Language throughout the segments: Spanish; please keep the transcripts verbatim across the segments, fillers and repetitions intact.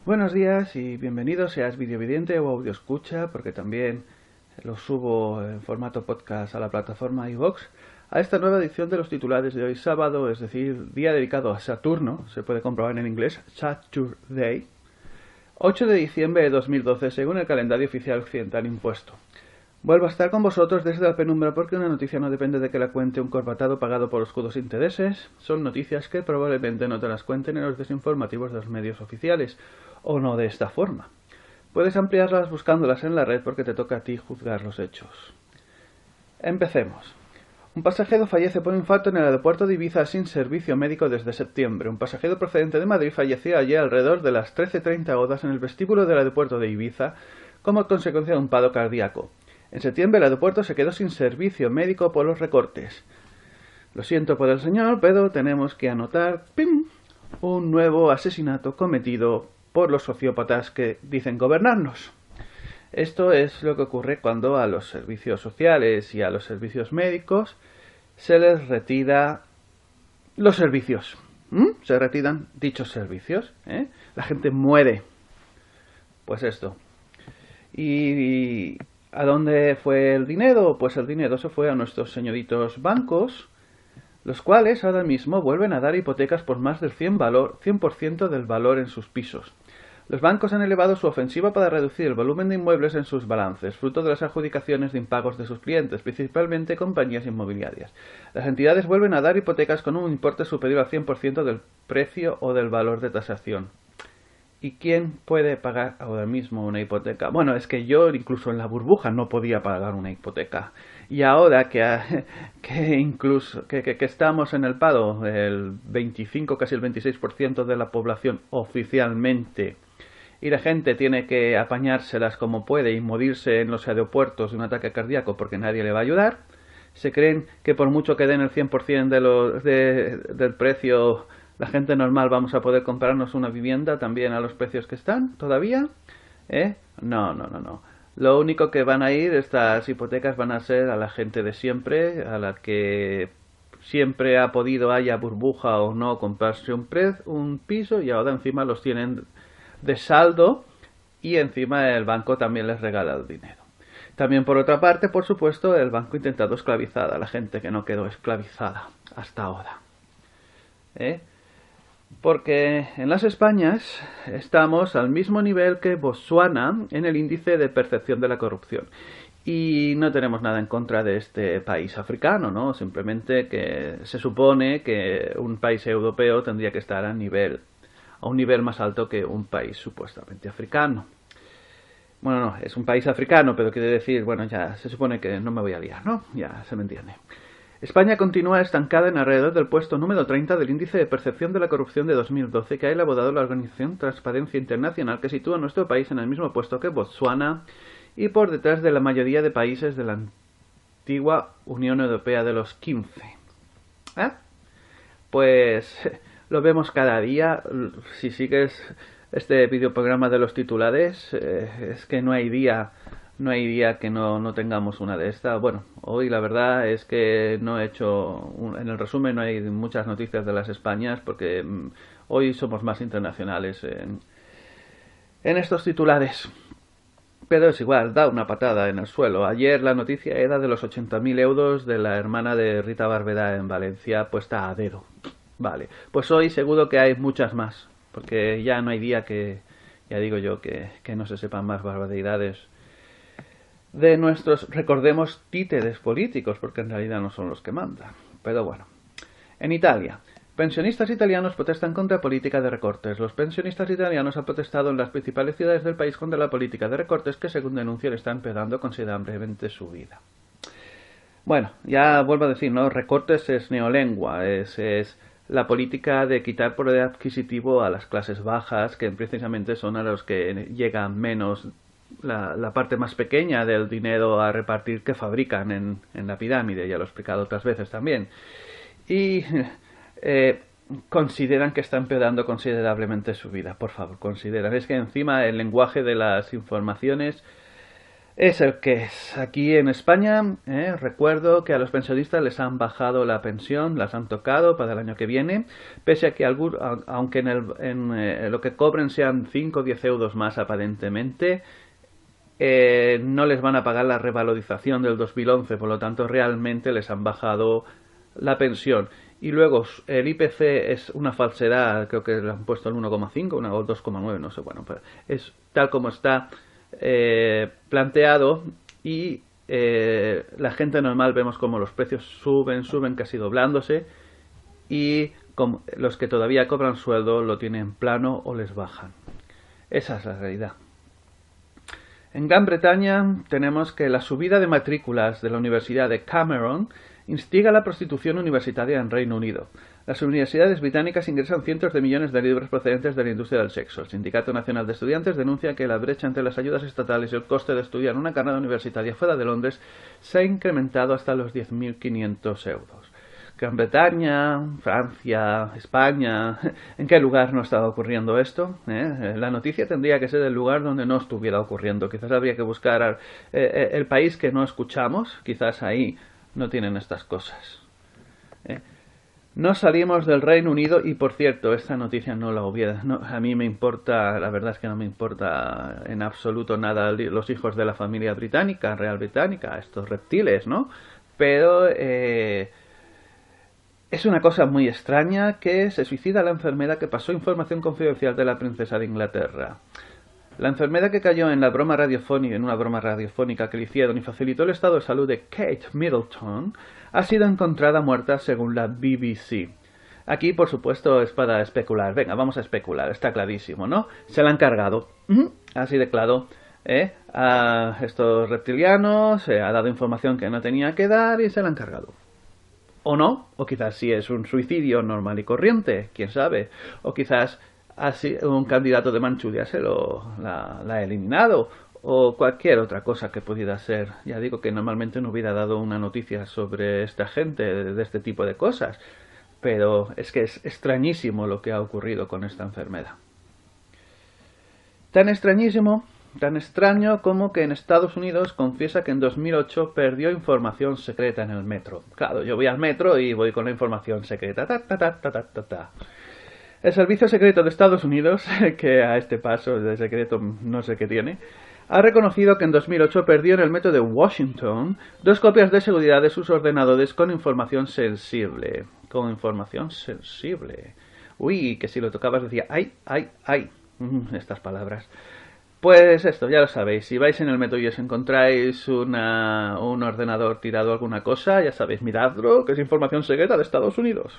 Buenos días y bienvenidos, seas videovidente o audio escucha, porque también lo subo en formato podcast a la plataforma iVoox, a esta nueva edición de los titulares de hoy sábado, es decir, día dedicado a Saturno, se puede comprobar en inglés, Saturday, ocho de diciembre de dos mil doce, según el calendario oficial occidental impuesto. Vuelvo a estar con vosotros desde la penumbra porque una noticia no depende de que la cuente un corbatado pagado por oscuros intereses. Son noticias que probablemente no te las cuenten en los desinformativos de los medios oficiales, o no de esta forma. Puedes ampliarlas buscándolas en la red porque te toca a ti juzgar los hechos. Empecemos. Un pasajero fallece por infarto en el aeropuerto de Ibiza sin servicio médico desde septiembre. Un pasajero procedente de Madrid falleció ayer alrededor de las trece treinta horas en el vestíbulo del aeropuerto de Ibiza como consecuencia de un paro cardíaco. En septiembre el aeropuerto se quedó sin servicio médico por los recortes. Lo siento por el señor, pero tenemos que anotar ¡pim!, un nuevo asesinato cometido por los sociópatas que dicen gobernarnos. Esto es lo que ocurre cuando a los servicios sociales y a los servicios médicos se les retira los servicios. ¿Mm? Se retiran dichos servicios. ¿eh? La gente muere. Pues esto. Y... ¿A dónde fue el dinero? Pues el dinero se fue a nuestros señoritos bancos, los cuales ahora mismo vuelven a dar hipotecas por más del cien por ciento del valor en sus pisos. Los bancos han elevado su ofensiva para reducir el volumen de inmuebles en sus balances, fruto de las adjudicaciones de impagos de sus clientes, principalmente compañías inmobiliarias. Las entidades vuelven a dar hipotecas con un importe superior al cien por ciento del precio o del valor de tasación. ¿Y quién puede pagar ahora mismo una hipoteca? Bueno, es que yo incluso en la burbuja no podía pagar una hipoteca. Y ahora que, que incluso que, que, que estamos en el paro, el veinticinco, casi el veintiséis por ciento de la población oficialmente, y la gente tiene que apañárselas como puede y morirse en los aeropuertos de un ataque cardíaco porque nadie le va a ayudar, se creen que por mucho que den el cien por ciento de lo, de, del precio, la gente normal vamos a poder comprarnos una vivienda también a los precios que están todavía. ¿Eh? No, no, no, no. Lo único que van a ir estas hipotecas van a ser a la gente de siempre, a la que siempre ha podido, haya burbuja o no, comprarse un, pre un piso y ahora encima los tienen de saldo y encima el banco también les regala el dinero. También por otra parte, por supuesto, el banco ha intentado esclavizar a la gente que no quedó esclavizada hasta ahora. ¿Eh? Porque en las Españas estamos al mismo nivel que Botsuana en el índice de percepción de la corrupción. Y no tenemos nada en contra de este país africano, ¿no? Simplemente que se supone que un país europeo tendría que estar a nivel, a un nivel más alto que un país supuestamente africano. Bueno, no, es un país africano, pero quiere decir, bueno, ya se supone que no me voy a liar, ¿no? Ya se me entiende. España continúa estancada en alrededor del puesto número treinta del índice de percepción de la corrupción de dos mil doce que ha elaborado la organización Transparencia Internacional, que sitúa a nuestro país en el mismo puesto que Botsuana y por detrás de la mayoría de países de la antigua Unión Europea de los quince. ¿Eh? Pues lo vemos cada día. Si sigues este videoprograma de los titulares, eh, es que no hay día... No hay día que no, no tengamos una de estas. Bueno, hoy la verdad es que no he hecho... Un, en el resumen no hay muchas noticias de las Españas porque mm, hoy somos más internacionales en, en estos titulares. Pero es igual, da una patada en el suelo. Ayer la noticia era de los ochenta mil euros de la hermana de Rita Barberá en Valencia puesta a dedo. Vale, pues hoy seguro que hay muchas más. Porque ya no hay día que, ya digo yo, que, que no se sepan más barbaridades de nuestros, recordemos, títeres políticos, porque en realidad no son los que mandan. Pero bueno. En Italia, pensionistas italianos protestan contra política de recortes. Los pensionistas italianos han protestado en las principales ciudades del país contra la política de recortes que, según denuncian, está empeorando considerablemente su vida. Bueno, ya vuelvo a decir, ¿no? Recortes es neolengua, es, es la política de quitar poder adquisitivo a las clases bajas, que precisamente son a los que llegan menos La, la parte más pequeña del dinero a repartir que fabrican en, en la pirámide, ya lo he explicado otras veces también. Y eh, consideran que está empeorando considerablemente su vida. Por favor, consideran. Es que encima el lenguaje de las informaciones es el que es. Aquí en España, eh, recuerdo que a los pensionistas les han bajado la pensión, las han tocado para el año que viene, pese a que algún, aunque en, el, en eh, lo que cobren sean cinco o diez euros más aparentemente, eh, no les van a pagar la revalorización del dos mil once, por lo tanto realmente les han bajado la pensión. Y luego el I P C es una falsedad, creo que le han puesto el uno coma cinco o el dos coma nueve, no sé, bueno, pues es tal como está eh, planteado y eh, la gente normal vemos como los precios suben, suben casi doblándose y como los que todavía cobran sueldo lo tienen plano o les bajan. Esa es la realidad. En Gran Bretaña tenemos que la subida de matrículas de la Universidad de Cameron instiga la prostitución universitaria en Reino Unido. Las universidades británicas ingresan cientos de millones de libras procedentes de la industria del sexo. El Sindicato Nacional de Estudiantes denuncia que la brecha entre las ayudas estatales y el coste de estudiar una carrera universitaria fuera de Londres se ha incrementado hasta los diez mil quinientos euros. Gran Bretaña, Francia, España... ¿En qué lugar no estaba ocurriendo esto? ¿Eh? La noticia tendría que ser el lugar donde no estuviera ocurriendo. Quizás habría que buscar eh, el país que no escuchamos. Quizás ahí no tienen estas cosas. ¿Eh? No salimos del Reino Unido y, por cierto, esta noticia no la hubiera... No, a mí me importa, la verdad es que no me importa en absoluto nada los hijos de la familia británica, real británica, estos reptiles, ¿no? Pero... Eh, es una cosa muy extraña que se suicida la enfermera que pasó información confidencial de la princesa de Inglaterra. La enfermera que cayó en la broma radiofónica, en una broma radiofónica que le hicieron y facilitó el estado de salud de Kate Middleton, ha sido encontrada muerta según la B B C. Aquí, por supuesto, es para especular. Venga, vamos a especular, está clarísimo, ¿no? Se la han cargado. Así de claro. ¿Eh? A estos reptilianos se ha dado información que no tenía que dar y se la han cargado. O no, o quizás sí es un suicidio normal y corriente, quién sabe. O quizás así un candidato de Manchuria se lo la, la ha eliminado. O cualquier otra cosa que pudiera ser. Ya digo que normalmente no hubiera dado una noticia sobre esta gente, de, de este tipo de cosas. Pero es que es extrañísimo lo que ha ocurrido con esta enfermedad. Tan extrañísimo... Tan extraño como que en Estados Unidos confiesa que en dos mil ocho perdió información secreta en el metro. Claro, yo voy al metro y voy con la información secreta. Ta, ta, ta, ta, ta, ta, ta. El Servicio Secreto de Estados Unidos, que a este paso de secreto no sé qué tiene, ha reconocido que en dos mil ocho perdió en el metro de Washington dos copias de seguridad de sus ordenadores con información sensible. Con información sensible. Uy, que si lo tocabas decía, ay, ay, ay. Estas palabras. Pues esto, ya lo sabéis, si vais en el metro y os encontráis una, un ordenador tirado alguna cosa, ya sabéis, miradlo, que es información secreta de Estados Unidos.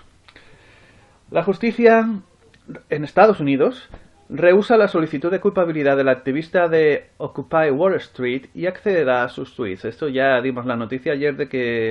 La justicia en Estados Unidos rehúsa la solicitud de culpabilidad del activista de Occupy Wall Street y accederá a sus tweets. Esto ya dimos la noticia ayer de que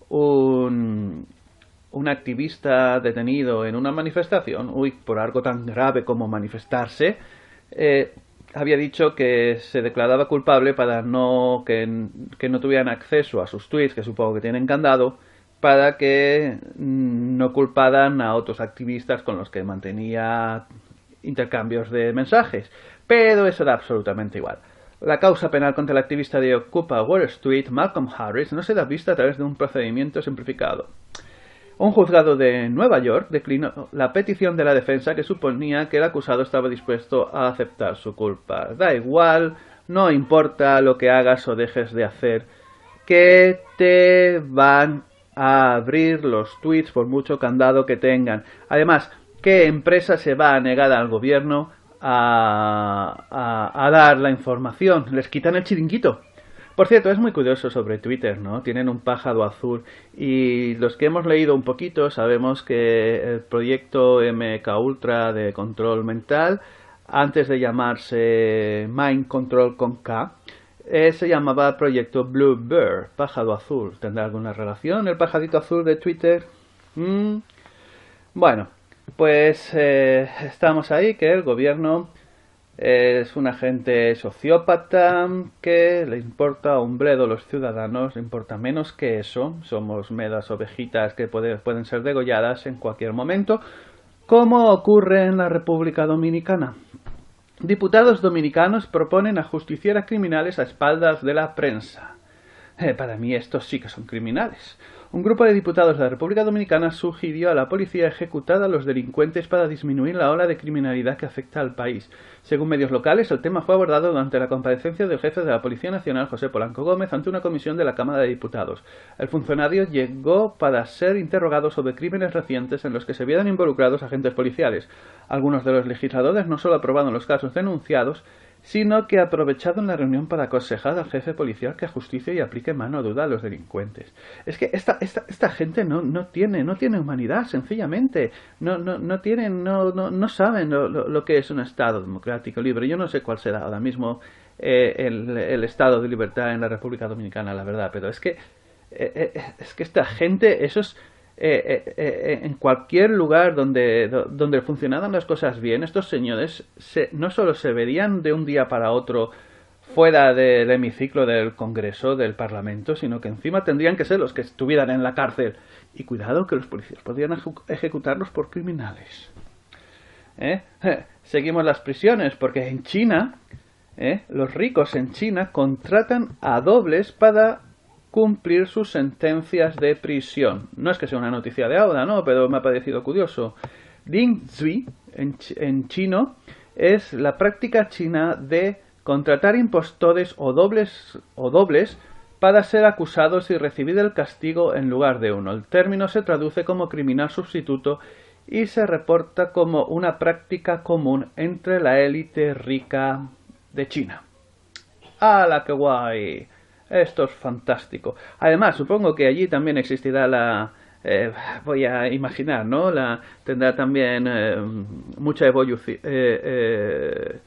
un, un activista detenido en una manifestación, uy, por algo tan grave como manifestarse, eh, había dicho que se declaraba culpable para no que, que no tuvieran acceso a sus tweets, que supongo que tienen candado, para que no culparan a otros activistas con los que mantenía intercambios de mensajes. Pero eso da absolutamente igual. La causa penal contra el activista de Occupy Wall Street, Malcolm Harris, no será vista a través de un procedimiento simplificado. Un juzgado de Nueva York declinó la petición de la defensa que suponía que el acusado estaba dispuesto a aceptar su culpa. Da igual, no importa lo que hagas o dejes de hacer, que te van a abrir los tweets por mucho candado que tengan. Además, ¿qué empresa se va a negar al gobierno a, a, a dar la información? Les quitan el chiringuito. Por cierto, es muy curioso sobre Twitter, ¿no? Tienen un pájaro azul y los que hemos leído un poquito sabemos que el proyecto M K Ultra de control mental, antes de llamarse Mind Control con K, eh, se llamaba proyecto Bluebird, pájaro azul. ¿Tendrá alguna relación el pajarito azul de Twitter? ¿Mm? Bueno, pues eh, estamos ahí, que el gobierno... es un agente sociópata que le importa un bledo a los ciudadanos, le importa menos que eso. Somos meras ovejitas que puede, pueden ser degolladas en cualquier momento, como ocurre en la República Dominicana. Diputados dominicanos proponen ajusticiar a criminales a espaldas de la prensa. Eh, para mí estos sí que son criminales. Un grupo de diputados de la República Dominicana sugirió a la policía ejecutar a los delincuentes para disminuir la ola de criminalidad que afecta al país. Según medios locales, el tema fue abordado durante la comparecencia del jefe de la Policía Nacional, José Polanco Gómez, ante una comisión de la Cámara de Diputados. El funcionario llegó para ser interrogado sobre crímenes recientes en los que se vieron involucrados agentes policiales. Algunos de los legisladores no solo aprobaron los casos denunciados, sino que aprovecharon la reunión para aconsejar al jefe policial que justicie y aplique mano dura a los delincuentes. Es que esta, esta, esta gente no, no tiene, no tiene humanidad, sencillamente. No, no, no tienen, no, no, no saben lo, lo, lo que es un Estado democrático libre. Yo no sé cuál será ahora mismo eh, el, el estado de libertad en la República Dominicana, la verdad, pero es que eh, eh, es que esta gente, esos Eh, eh, eh, en cualquier lugar donde, donde funcionaran las cosas bien, estos señores se, no solo se verían de un día para otro fuera del hemiciclo del Congreso, del Parlamento, sino que encima tendrían que ser los que estuvieran en la cárcel. Y cuidado que los policías podrían ejecutarlos por criminales. ¿Eh? Seguimos las prisiones, porque en China, ¿eh? los ricos en China contratan a dobles para cumplir sus sentencias de prisión. No es que sea una noticia de ahora, no, pero me ha parecido curioso. Ding Zui, en, ch en chino, es la práctica china de contratar impostores o dobles, o dobles para ser acusados y recibir el castigo en lugar de uno. El término se traduce como criminal sustituto y se reporta como una práctica común entre la élite rica de China. ¡Hala, qué guay! Esto es fantástico. Además, supongo que allí también existirá la... Eh, voy a imaginar, ¿no? La, tendrá también eh, mucha evolución... Eh, eh,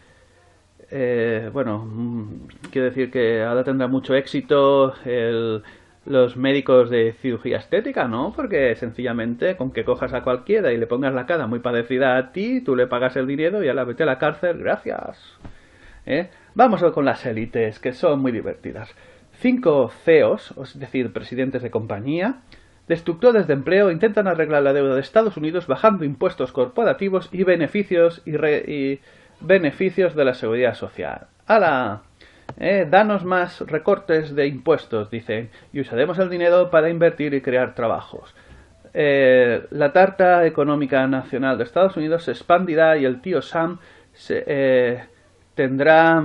eh, bueno, quiero decir que ahora tendrá mucho éxito el, los médicos de cirugía estética, ¿no? Porque sencillamente con que cojas a cualquiera y le pongas la cara muy parecida a ti, tú le pagas el dinero y a la vete a la cárcel, gracias. ¿Eh? Vamos con las élites, que son muy divertidas. Cinco C E Os, es decir, presidentes de compañía, destructores de empleo, intentan arreglar la deuda de Estados Unidos bajando impuestos corporativos y beneficios y, re y beneficios de la seguridad social. ¡Hala! Eh, danos más recortes de impuestos, dicen, y usaremos el dinero para invertir y crear trabajos. Eh, la tarta económica nacional de Estados Unidos se expandirá y el tío Sam se, eh, tendrá...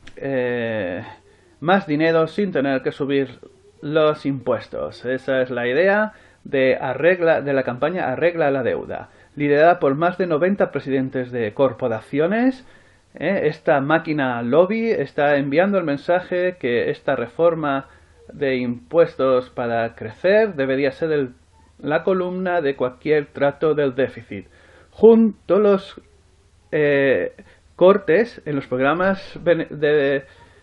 Eh, más dinero sin tener que subir los impuestos. Esa es la idea de, arregla, de la campaña Arregla la Deuda, liderada por más de noventa presidentes de corporaciones. ¿eh? Esta máquina lobby está enviando el mensaje que esta reforma de impuestos para crecer debería ser el, la columna de cualquier trato del déficit, junto a los eh, cortes en los programas de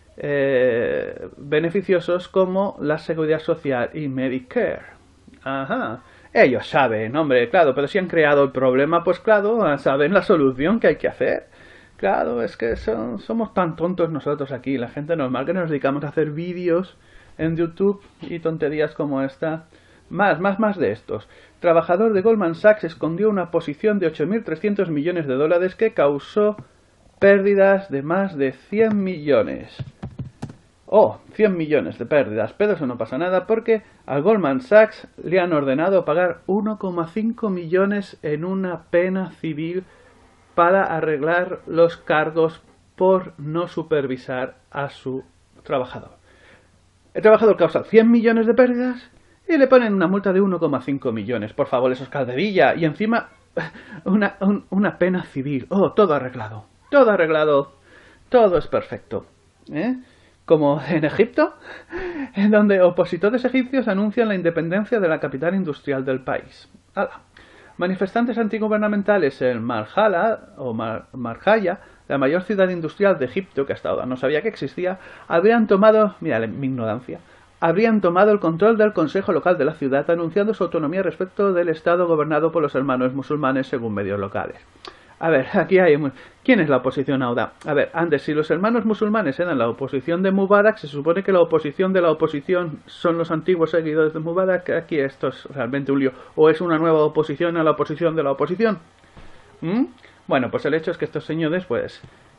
Eh, beneficiosos como la Seguridad Social y Medicare. Ajá. Ellos saben, hombre, claro, pero si han creado el problema, pues claro, saben la solución que hay que hacer. Claro, es que son, somos tan tontos nosotros aquí, la gente normal, que nos dedicamos a hacer vídeos en YouTube y tonterías como esta. Más, más, más de estos. Trabajador de Goldman Sachs escondió una posición de ocho mil trescientos millones de dólares que causó pérdidas de más de cien millones. Oh, cien millones de pérdidas, pero eso no pasa nada porque a Goldman Sachs le han ordenado pagar uno coma cinco millones en una pena civil para arreglar los cargos por no supervisar a su trabajador. El trabajador causa cien millones de pérdidas y le ponen una multa de uno coma cinco millones. Por favor, eso es calderilla. Y encima una, un, una pena civil. Oh, todo arreglado. Todo arreglado. Todo es perfecto. ¿Eh? Como en Egipto, en donde opositores egipcios anuncian la independencia de la capital industrial del país. ¡Hala! Manifestantes antigubernamentales en Marjala, o Mar Marjaya, la mayor ciudad industrial de Egipto, que hasta ahora no sabía que existía, habrían tomado, mira mi ignorancia, habrían tomado el control del consejo local de la ciudad, anunciando su autonomía respecto del estado gobernado por los hermanos musulmanes, según medios locales. A ver, aquí hay... ¿Quién es la oposición ahora? A ver, antes, si los hermanos musulmanes eran la oposición de Mubarak, se supone que la oposición de la oposición son los antiguos seguidores de Mubarak. Aquí esto es realmente un lío. ¿O es una nueva oposición a la oposición de la oposición? ¿Mm? Bueno, pues el hecho es que estos señores, pues,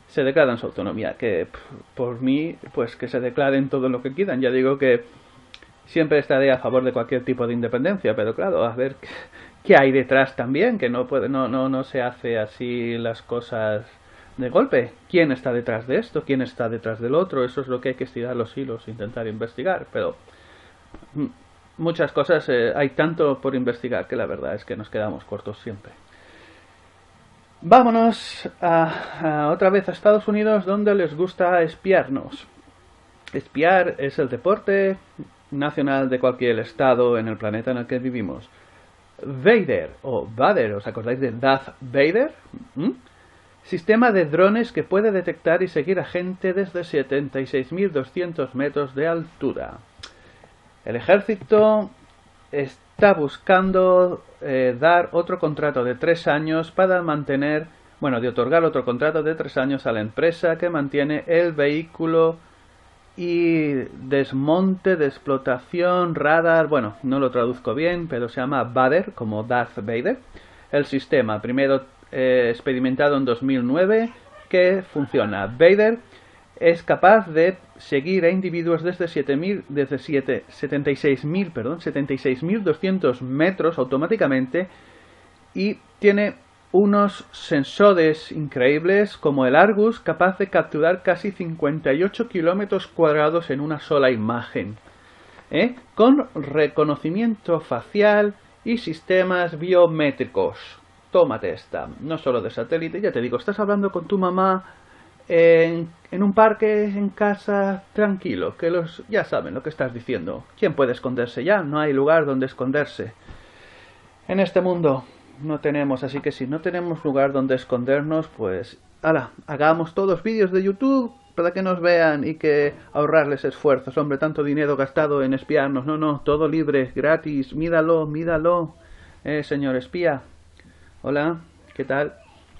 se declaran su autonomía. Que por mí, pues que se declaren todo lo que quieran. Ya digo que siempre estaré a favor de cualquier tipo de independencia, pero claro, a ver qué hay detrás también, que no puede, no, no, no se hace así las cosas de golpe. ¿Quién está detrás de esto? ¿Quién está detrás del otro? Eso es lo que hay que estirar los hilos e intentar investigar, pero muchas cosas eh, hay tanto por investigar que la verdad es que nos quedamos cortos siempre. Vámonos a, a otra vez a Estados Unidos, donde les gusta espiarnos. Espiar es el deporte nacional de cualquier estado en el planeta en el que vivimos. Vader o Vader, ¿os acordáis de Darth Vader? ¿Mm? Sistema de drones que puede detectar y seguir a gente desde setenta y seis mil doscientos metros de altura. El ejército está buscando eh, dar otro contrato de tres años para mantener, bueno, de otorgar otro contrato de tres años a la empresa que mantiene el vehículo y desmonte de explotación radar. Bueno, no lo traduzco bien, pero se llama Vader, como Darth Vader. El sistema, primero eh, experimentado en dos mil nueve, que funciona. Vader es capaz de seguir a individuos desde siete mil, desde setenta y seis mil, perdón, setenta y seis mil doscientos metros automáticamente, y tiene unos sensores increíbles como el Argus, capaz de capturar casi cincuenta y ocho kilómetros cuadrados en una sola imagen, ¿eh? Con reconocimiento facial y sistemas biométricos. Tómate esta, no solo de satélite, ya te digo, estás hablando con tu mamá en, en un parque, en casa, tranquilo, que los ya saben lo que estás diciendo. ¿Quién puede esconderse ya? No hay lugar donde esconderse. En este mundo no tenemos, así que si no tenemos lugar donde escondernos, pues ala, hagamos todos vídeos de YouTube para que nos vean y que ahorrarles esfuerzos. Hombre, tanto dinero gastado en espiarnos. No, no, todo libre, gratis. Míralo, míralo. Eh, señor espía. Hola, ¿qué tal?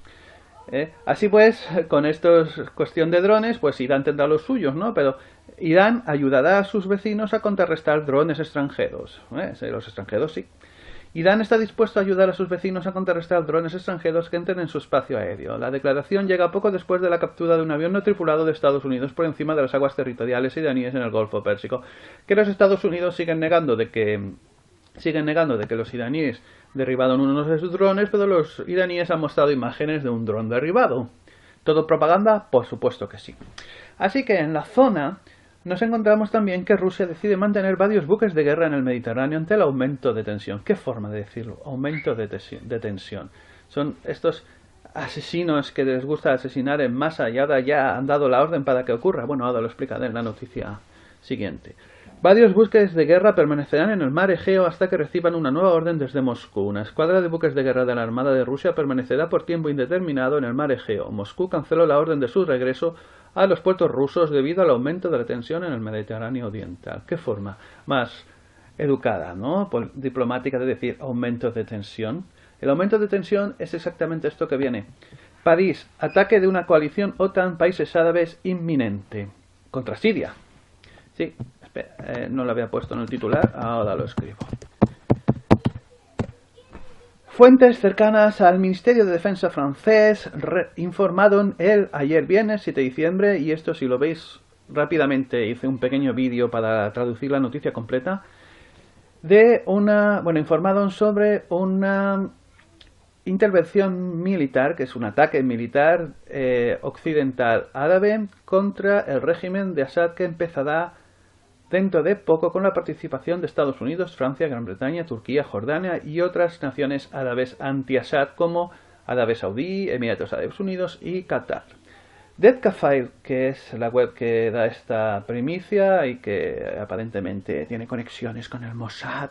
Eh, así pues, con estos cuestión de drones, pues Irán tendrá los suyos, ¿no? Pero Irán ayudará a sus vecinos a contrarrestar drones extranjeros. Eh, los extranjeros sí. Irán está dispuesto a ayudar a sus vecinos a contrarrestar drones extranjeros que entren en su espacio aéreo. La declaración llega poco después de la captura de un avión no tripulado de Estados Unidos por encima de las aguas territoriales iraníes en el Golfo Pérsico, que los Estados Unidos siguen negando de que siguen negando de que los iraníes derribaron uno de sus drones, pero los iraníes han mostrado imágenes de un dron derribado. ¿Todo propaganda? Por supuesto que sí. Así que en la zona nos encontramos también que Rusia decide mantener varios buques de guerra en el Mediterráneo ante el aumento de tensión. ¿Qué forma de decirlo? Aumento de, de tensión. Son estos asesinos que les gusta asesinar en masa y ahora ya han dado la orden para que ocurra. Bueno, ahora lo explicaré en la noticia siguiente. Varios buques de guerra permanecerán en el mar Egeo hasta que reciban una nueva orden desde Moscú. Una escuadra de buques de guerra de la Armada de Rusia permanecerá por tiempo indeterminado en el mar Egeo. Moscú canceló la orden de su regreso a los puertos rusos debido al aumento de la tensión en el Mediterráneo Oriental. ¿Qué forma más educada, ¿no? diplomática de decir aumento de tensión? El aumento de tensión es exactamente esto que viene. París, ataque de una coalición OTAN, países árabes inminente. Contra Siria. Sí, espera, eh, no lo había puesto en el titular, ahora lo escribo. Fuentes cercanas al Ministerio de Defensa francés informaron el ayer viernes siete de diciembre, y esto si lo veis rápidamente, hice un pequeño vídeo para traducir la noticia completa, de una, bueno, informaron sobre una intervención militar, que es un ataque militar eh, occidental árabe contra el régimen de Assad, que empezará dentro de poco con la participación de Estados Unidos, Francia, Gran Bretaña, Turquía, Jordania y otras naciones árabes anti-Assad como Arabia Saudí, Emiratos Árabes Unidos y Qatar. Deadcafile, que es la web que da esta primicia y que aparentemente tiene conexiones con el Mossad.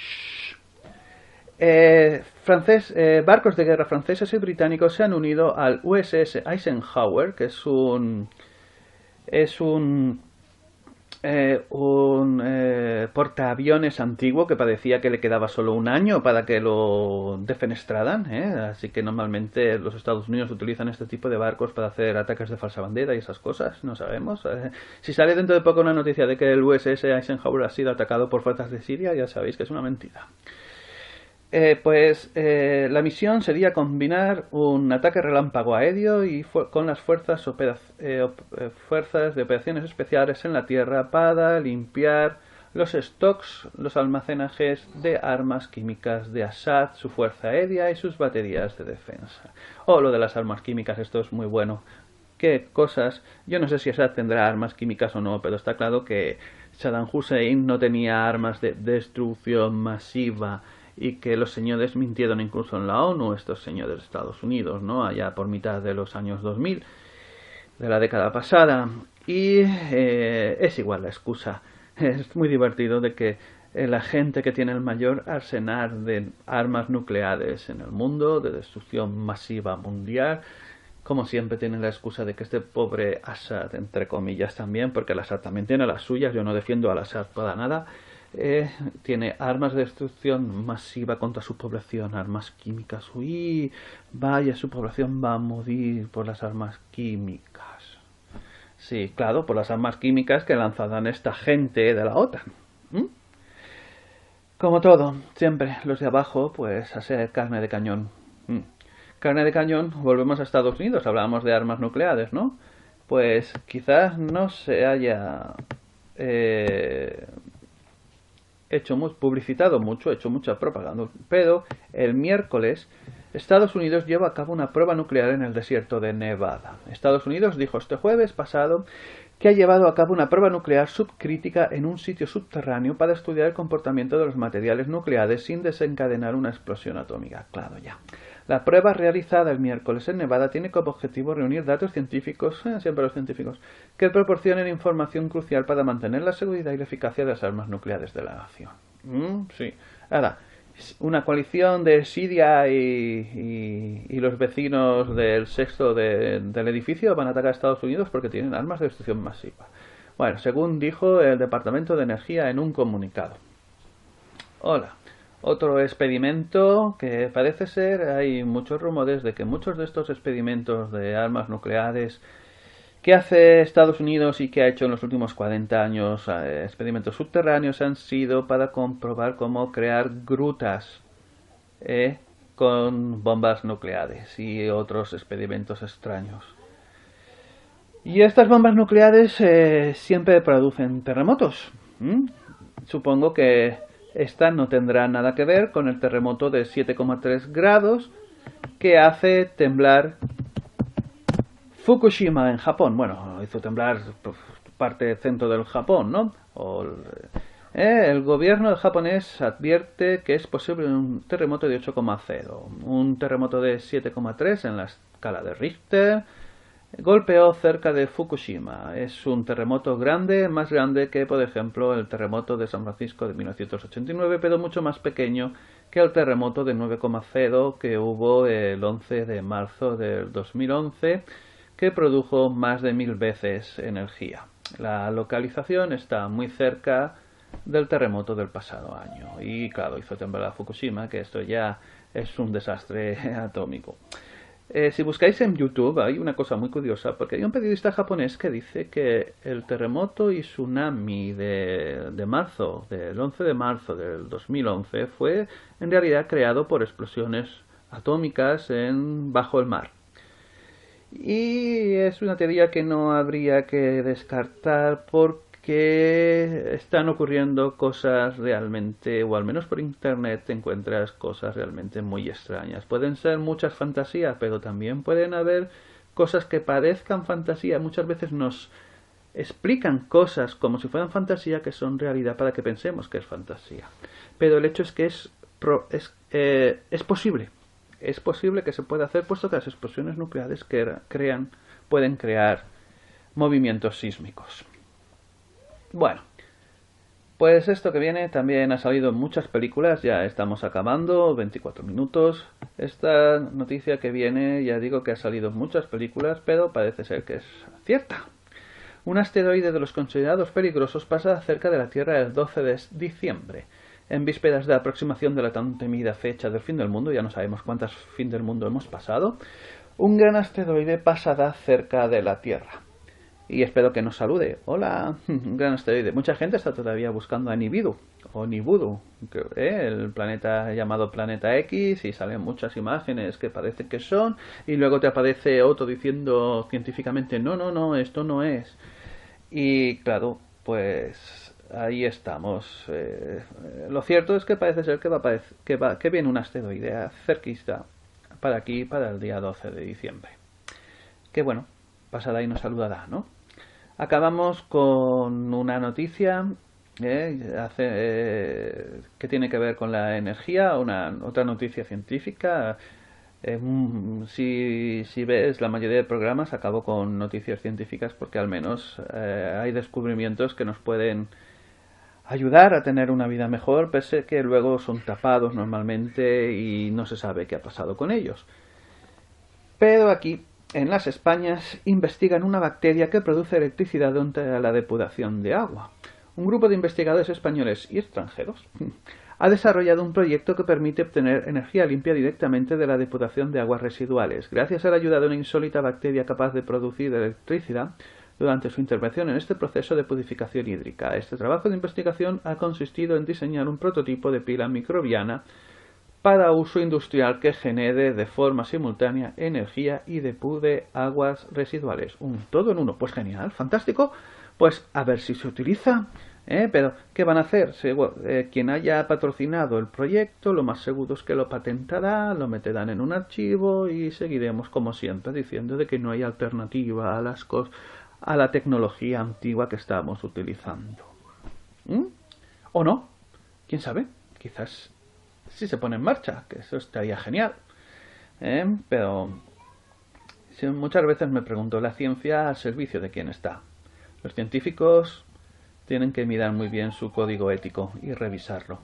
Eh, francés, eh, barcos de guerra franceses y británicos se han unido al U S S Eisenhower, que es un es un Eh, un eh, portaaviones antiguo que parecía que le quedaba solo un año para que lo defenestraran, ¿eh? Así que normalmente los Estados Unidos utilizan este tipo de barcos para hacer ataques de falsa bandera y esas cosas, no sabemos. Eh, si sale dentro de poco una noticia de que el U S S Eisenhower ha sido atacado por fuerzas de Siria, ya sabéis que es una mentira. Eh, pues eh, la misión sería combinar un ataque relámpago aéreo y con las fuerzas, eh, eh, fuerzas de operaciones especiales en la Tierra para limpiar los stocks, los almacenajes de armas químicas de Assad, su fuerza aérea y sus baterías de defensa. Oh, lo de las armas químicas, esto es muy bueno. Qué cosas. Yo no sé si Assad tendrá armas químicas o no, pero está claro que Saddam Hussein no tenía armas de destrucción masiva y que los señores mintieron incluso en la ONU, estos señores de Estados Unidos, ¿no? Allá por mitad de los años dos mil, de la década pasada. Y eh, es igual la excusa. Es muy divertido de que la gente que tiene el mayor arsenal de armas nucleares en el mundo, de destrucción masiva mundial, como siempre tienen la excusa de que este pobre Assad, entre comillas también, porque el Assad también tiene las suyas, yo no defiendo al Assad para nada, eh, tiene armas de destrucción masiva contra su población, armas químicas. Uy, vaya, su población va a morir por las armas químicas. Sí, claro, por las armas químicas que lanzarán esta gente de la OTAN. ¿Mm? Como todo, siempre los de abajo, pues a ser carne de cañón. ¿Mm? Carne de cañón, volvemos a Estados Unidos, hablábamos de armas nucleares, ¿no? Pues quizás no se haya eh, hecho muy, publicitado mucho, hecho mucha propaganda, pero el miércoles Estados Unidos lleva a cabo una prueba nuclear en el desierto de Nevada. Estados Unidos dijo este jueves pasado que ha llevado a cabo una prueba nuclear subcrítica en un sitio subterráneo para estudiar el comportamiento de los materiales nucleares sin desencadenar una explosión atómica. Claro, ya. La prueba realizada el miércoles en Nevada tiene como objetivo reunir datos científicos, eh, siempre los científicos, que proporcionen información crucial para mantener la seguridad y la eficacia de las armas nucleares de la nación. Mm, sí. Ahora, una coalición de Siria y, y, y los vecinos del sexto de, del edificio van a atacar a Estados Unidos porque tienen armas de destrucción masiva. Bueno, según dijo el Departamento de Energía en un comunicado. Hola. Otro experimento que parece ser, hay muchos rumores de que muchos de estos experimentos de armas nucleares que hace Estados Unidos y que ha hecho en los últimos cuarenta años, eh, experimentos subterráneos, han sido para comprobar cómo crear grutas eh, con bombas nucleares y otros experimentos extraños. Y estas bombas nucleares eh, siempre producen terremotos. ¿Mm? Supongo que esta no tendrá nada que ver con el terremoto de siete coma tres grados que hace temblar Fukushima en Japón. Bueno, hizo temblar parte centro del Japón, ¿no? O el, eh, el gobierno japonés advierte que es posible un terremoto de ocho coma cero. Un terremoto de siete coma tres en la escala de Richter golpeó cerca de Fukushima. Es un terremoto grande, más grande que, por ejemplo, el terremoto de San Francisco de mil novecientos ochenta y nueve, pero mucho más pequeño que el terremoto de nueve coma cero que hubo el once de marzo del dos mil once, que produjo más de mil veces energía. La localización está muy cerca del terremoto del pasado año y, claro, hizo temblar a Fukushima, que esto ya es un desastre atómico. Eh, si buscáis en YouTube hay una cosa muy curiosa, porque hay un periodista japonés que dice que el terremoto y tsunami de, de marzo, del once de marzo del dos mil once, fue en realidad creado por explosiones atómicas en, bajo el mar. Y es una teoría que no habría que descartar porque están ocurriendo cosas realmente, o al menos por internet te encuentras cosas realmente muy extrañas. Pueden ser muchas fantasías, pero también pueden haber cosas que parezcan fantasía. Muchas veces nos explican cosas como si fueran fantasía que son realidad para que pensemos que es fantasía. Pero el hecho es que es, pro, es, eh, es posible. Es posible que se pueda hacer, puesto que las explosiones nucleares que crean, pueden crear movimientos sísmicos. Bueno, pues esto que viene también ha salido en muchas películas, ya estamos acabando, veinticuatro minutos. Esta noticia que viene, ya digo que ha salido en muchas películas, pero parece ser que es cierta. Un asteroide de los considerados peligrosos pasa cerca de la Tierra el doce de diciembre. En vísperas de la aproximación de la tan temida fecha del fin del mundo, ya no sabemos cuántas fin del mundo hemos pasado, un gran asteroide pasará cerca de la Tierra. y espero que nos salude. Hola, un gran asteroide. Mucha gente está todavía buscando a Nibiru o Nibiru, ¿eh? El planeta llamado Planeta X, y salen muchas imágenes que parece que son, y luego te aparece otro diciendo científicamente no, no, no, esto no es. Y claro, pues ahí estamos. Eh, lo cierto es que parece ser que va, que va que viene un asteroide cerquista para aquí para el día doce de diciembre. Que bueno, pasará y nos saludará, ¿no? Acabamos con una noticia eh, hace, eh, que tiene que ver con la energía, una otra noticia científica. Eh, si, si ves, la mayoría de programas acabo con noticias científicas porque al menos eh, hay descubrimientos que nos pueden ayudar a tener una vida mejor, pese que luego son tapados normalmente y no se sabe qué ha pasado con ellos. Pero aquí, en las Españas, investigan una bacteria que produce electricidad durante la depuración de agua. Un grupo de investigadores españoles y extranjeros ha desarrollado un proyecto que permite obtener energía limpia directamente de la depuración de aguas residuales, gracias a la ayuda de una insólita bacteria capaz de producir electricidad durante su intervención en este proceso de purificación hídrica. Este trabajo de investigación ha consistido en diseñar un prototipo de pila microbiana para uso industrial que genere de forma simultánea energía y depure aguas residuales. Un todo en uno. Pues genial, fantástico. Pues a ver si se utiliza. ¿Eh? Pero, ¿qué van a hacer? Se, eh, quien haya patrocinado el proyecto, lo más seguro es que lo patentará, lo meterán en un archivo y seguiremos, como siempre, diciendo de que no hay alternativa a las cosas, a la tecnología antigua que estamos utilizando. ¿Mm? ¿O no? ¿Quién sabe? Quizás si se pone en marcha, que eso estaría genial. ¿Eh? Pero si muchas veces me pregunto, ¿la ciencia al servicio de quién está? Los científicos tienen que mirar muy bien su código ético y revisarlo,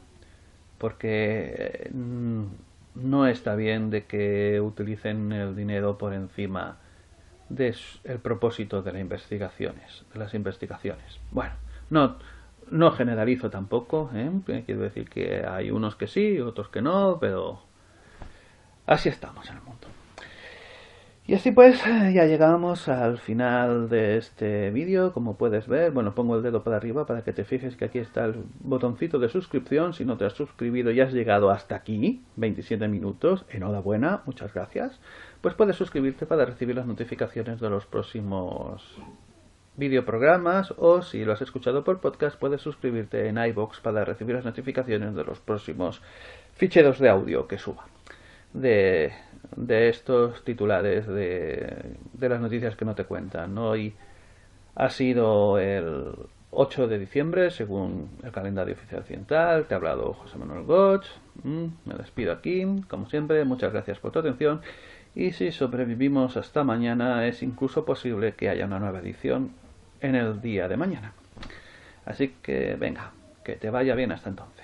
porque no está bien de que utilicen el dinero por encima del propósito de las investigaciones, de las investigaciones. Bueno, no, no generalizo tampoco, ¿eh? Quiero decir que hay unos que sí, otros que no, pero así estamos en el mundo. Y así pues, ya llegamos al final de este vídeo. Como puedes ver, bueno, pongo el dedo para arriba para que te fijes que aquí está el botoncito de suscripción. Si no te has suscribido y has llegado hasta aquí, veintisiete minutos, enhorabuena, muchas gracias. Pues puedes suscribirte para recibir las notificaciones de los próximos videoprogramas, o si lo has escuchado por podcast, puedes suscribirte en iVoox para recibir las notificaciones de los próximos ficheros de audio que suba. De, de estos titulares de, de las noticias que no te cuentan. Hoy ha sido el ocho de diciembre según el calendario oficial occidental. Te ha hablado José Manuel Goch. Me despido aquí, como siempre. Muchas gracias por tu atención, y si sobrevivimos hasta mañana es incluso posible que haya una nueva edición en el día de mañana. Así que venga, que te vaya bien hasta entonces.